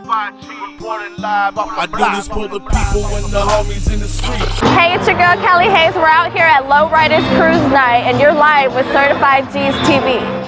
I do this for the people and the homies in the streets. Hey, it's your girl Kelly Hayes. We're out here at Lowriders Cruise Night, and you're live with Certified G's TV.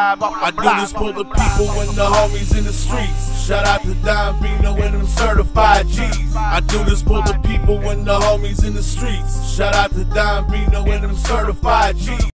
vibe off I the do this for the people and the homies in the streets. Shout out to Don Bino and them certified G's. I do this for the people and the homies in the streets. Shout out to Don Bino and them certified G's.